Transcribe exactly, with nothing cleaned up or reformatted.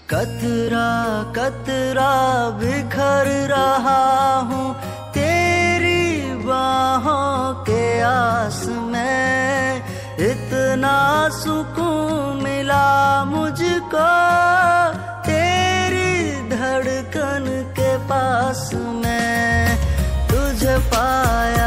कतरा कतरा बिखर रहा हूँ तेरी बाहों के आस में, इतना सुकून मिला मुझको तेरी धड़कन के पास में। तुझे पाया